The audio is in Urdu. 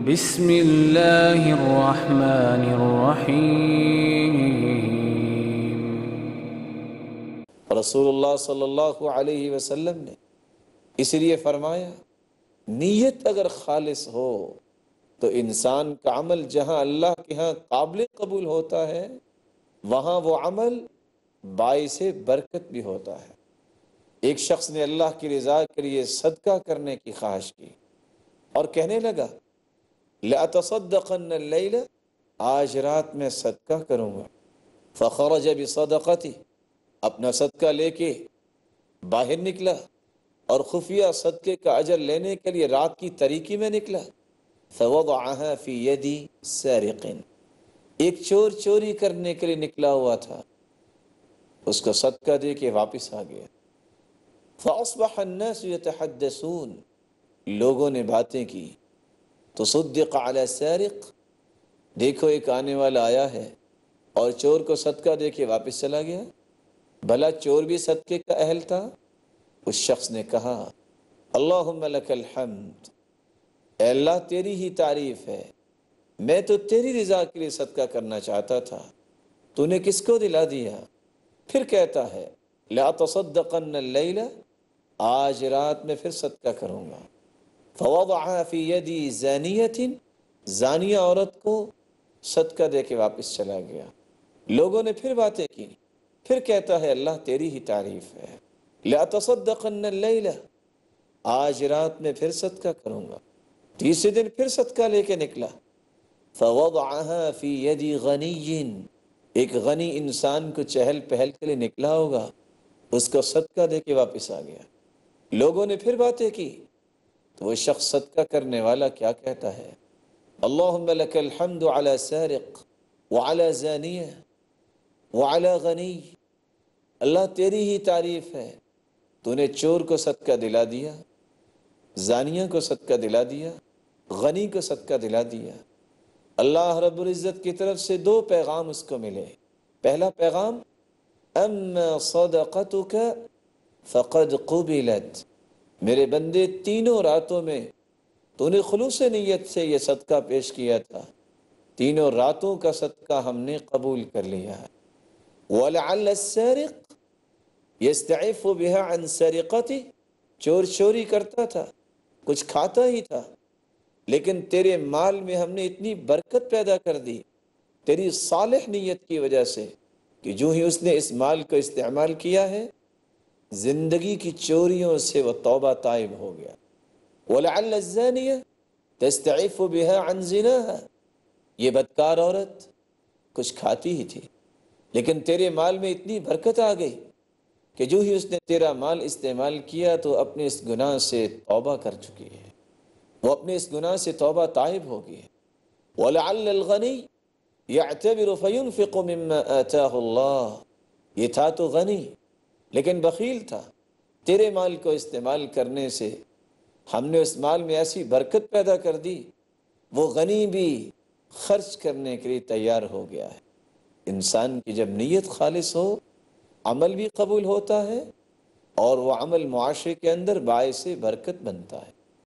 بسم اللہ الرحمن الرحیم۔ رسول اللہ صلی اللہ علیہ وسلم نے اس لیے فرمایا، نیت اگر خالص ہو تو انسان کا عمل جہاں اللہ کے ہاں قابل قبول ہوتا ہے، وہاں وہ عمل باعث برکت بھی ہوتا ہے۔ ایک شخص نے اللہ کی رضا کے لیے صدقہ کرنے کی خواہش کی اور کہنے لگا، لَأَتَصَدَّقَنَّ اللَّيْلَ، آج رات میں صدقہ کروں گا۔ فَخَرَجَ بِصَدَقَتِهِ، اپنا صدقہ لے کے باہر نکلا اور خفیہ صدقے کا اجر لینے کے لیے رات کی تاریکی میں نکلا۔ فَوَضَعَهَا فِي يَدِ سَارِقٍ، ایک چور چوری کرنے کے لیے نکلا ہوا تھا، اس کو صدقہ دے کے واپس آ گیا۔ فَأَصْبَحَ النَّاسُ يَتَحَدَّثُونَ، لوگوں نے باتیں کی، تصدق علی السارق، دیکھو ایک آنے والا آیا ہے اور چور کو صدقہ دے کے واپس چلا گیا۔ بھلا چور بھی صدقے کا اہل تھا؟ اس شخص نے کہا، اللہم لک الحمد، اے اللہ تیری ہی تعریف ہے، میں تو تیری رضا کے لیے صدقہ کرنا چاہتا تھا، تو نے کس کو دلا دیا؟ پھر کہتا ہے، لا تصدقن اللیل، آج رات میں پھر صدقہ کروں گا۔ فوضعها فی یدی زانیۃ، زانیہ عورت کو صدقہ دے کے واپس چلا گیا۔ لوگوں نے پھر باتیں کی، پھر کہتا ہے اللہ تیری ہی تعریف ہے، لا تصدقن اللیل، آج رات میں پھر صدقہ کروں گا۔ تیسرے دن پھر صدقہ لے کے نکلا، فوضعها فی یدی غنی، ایک غنی انسان کو چہل پہل کے لیے نکلا ہوگا، اس کو صدقہ دے کے واپس آ گیا۔ لوگوں نے پھر باتیں کی تو وہ شخص صدقہ کرنے والا کیا کہتا ہے، اللہم لک الحمد علی سارق وعلی زانیہ وعلی غنی، اللہ تیری ہی تعریف ہے، تو نے چور کو صدقہ دلا دیا، زانیہ کو صدقہ دلا دیا، غنی کو صدقہ دلا دیا۔ اللہ رب العزت کی طرف سے دو پیغام اس کو ملے۔ پہلا پیغام، اما صدقتک فقد قبلت، میرے بندے تینوں راتوں میں تو نے خلوص نیت سے یہ صدقہ پیش کیا تھا، تینوں راتوں کا صدقہ ہم نے قبول کر لیا ہے۔ وَلَعَلَّ السَّارِقُ يَسْتَعِفُّ بِهَا عَنْ سَرِقَتِهِ، چور چوری کرتا تھا، کچھ کھاتا ہی تھا، لیکن تیرے مال میں ہم نے اتنی برکت پیدا کر دی تیری صالح نیت کی وجہ سے کہ جو ہی اس نے اس مال کو استعمال کیا ہے، زندگی کی چوریوں سے وہ توبہ تائب ہو گیا۔ وَلَعَلَّ الزَّانِيَةَ تَسْتَعِفُّ بِهَا عَنْ زِنَاهَا، یہ بدکار عورت کچھ کھاتی ہی تھی، لیکن تیرے مال میں اتنی برکت آ گئی کہ جو ہی اس نے تیرا مال استعمال کیا تو اپنے اس گناہ سے توبہ کر چکی ہے، وہ اپنے اس گناہ سے توبہ تائب ہو گئی ہے۔ وَلَعَلَّ الْغَنِيَّ يَعْتَبِرُ فَيُنْفِقُ مِمَّا آتَاهُ اللَّهُ، یہ تھا تو غنی لیکن بخیل تھا، تیرے مال کو استعمال کرنے سے ہم نے اس مال میں ایسی برکت پیدا کر دی، وہ غنی بھی خرچ کرنے کے لیے تیار ہو گیا ہے۔ انسان کی جب نیت خالص ہو، عمل بھی قبول ہوتا ہے اور وہ عمل معاشرے کے اندر باعث برکت بنتا ہے۔